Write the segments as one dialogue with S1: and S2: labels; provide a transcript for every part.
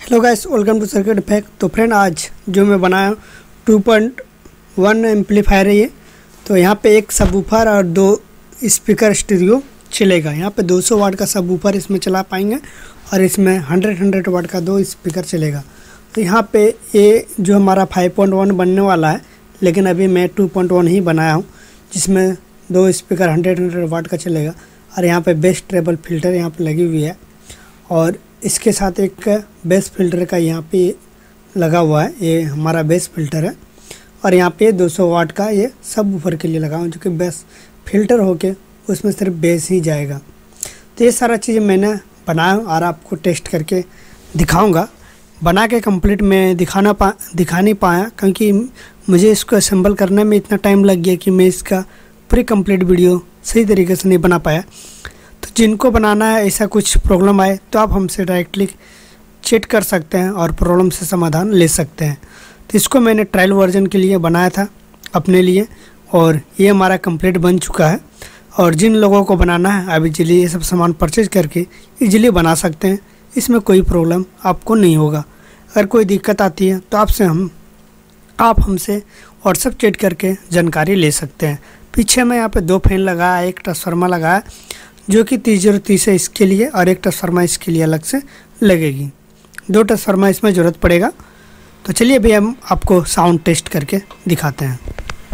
S1: Hello guys, welcome to circuit effect. तो friend, आज जो मैं बनाया 2.1 एम्पलीफायर है ये। तो यहाँ पे एक सबवूफर और दो स्पीकर स्टीरियो चलेगा। यहाँ पे 200 वाट का सबवूफर इसमें चला पाएंगे और इसमें 100 वाट का दो स्पीकर चलेगा। तो यहाँ पे ये जो हमारा 5.1 बनने वाला है, लेकिन अभी मैं 2.1 ही बनाया हूँ, जिसमें दो स्पीकर 100 वाट का चलेगा। और यहाँ पे बेस ट्रेबल फिल्टर यहाँ पे लगी हुई है और इसके साथ एक बेस फिल्टर का यहाँ पे लगा हुआ है। ये हमारा बेस फिल्टर है और यहाँ पे 200 वाट का ये सबवूफर के लिए लगा हुआ है, जो कि बेस फिल्टर होके उसमें सिर्फ बेस ही जाएगा। तो ये सारा चीज़ मैंने बनाया और आपको टेस्ट करके दिखाऊंगा। बना के कंप्लीट मैं दिखा नहीं पाया, क्योंकि मुझे इसको असेंबल करने में इतना टाइम लग गया कि मैं इसका पूरी कंप्लीट वीडियो सही तरीके से नहीं बना पाया। तो जिनको बनाना है, ऐसा कुछ प्रॉब्लम आए तो आप हमसे डायरेक्टली चैट कर सकते हैं और प्रॉब्लम से समाधान ले सकते हैं। तो इसको मैंने ट्रायल वर्जन के लिए बनाया था अपने लिए और ये हमारा कंप्लीट बन चुका है। और जिन लोगों को बनाना है, आप इजीली ये सब सामान परचेज करके इजीली बना सकते हैं। इसमें कोई प्रॉब्लम आपको नहीं होगा। अगर कोई दिक्कत आती है तो आप हमसे व्हाट्सएप चैट करके जानकारी ले सकते हैं। पीछे में यहाँ पे दो फैन लगाया, एक ट्रांसफार्मर लगाया जो कि 3030 है इसके लिए, और एक ट्रांसफार्मर इसके लिए अलग से लगेगी। दो ट्रांसफार्मर इसमें ज़रूरत पड़ेगा। तो चलिए अभी हम आपको साउंड टेस्ट करके दिखाते हैं।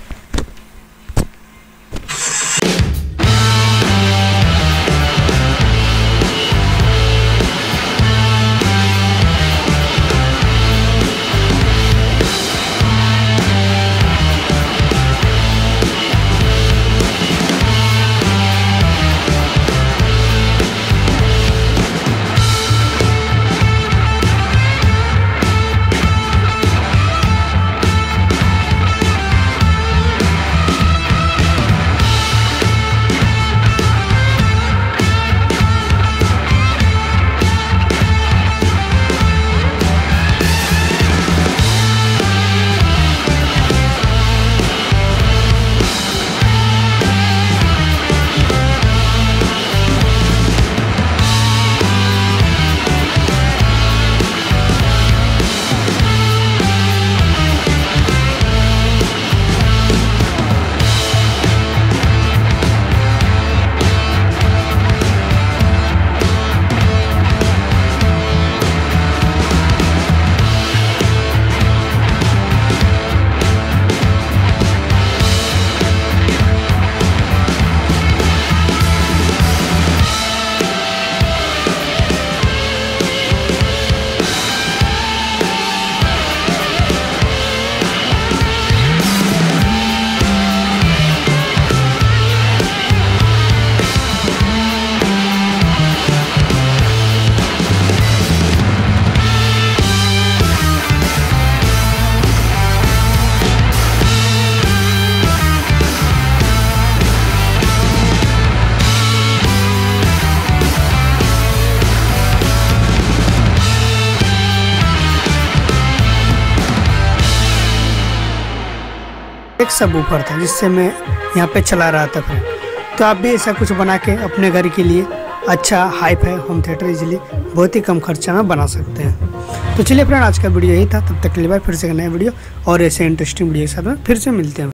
S1: एक सबवूफर था जिससे मैं यहाँ पे चला रहा था फिर। तो आप भी ऐसा कुछ बना के अपने घर के लिए अच्छा हाई-फाई होम थिएटर इजीली बहुत ही कम खर्चा में बना सकते हैं। तो चलिए फ्रेंड, आज का वीडियो यही था। तब तक के लिए बाय। फिर से नया वीडियो और ऐसे इंटरेस्टिंग वीडियो के साथ में फिर से मिलते हैं।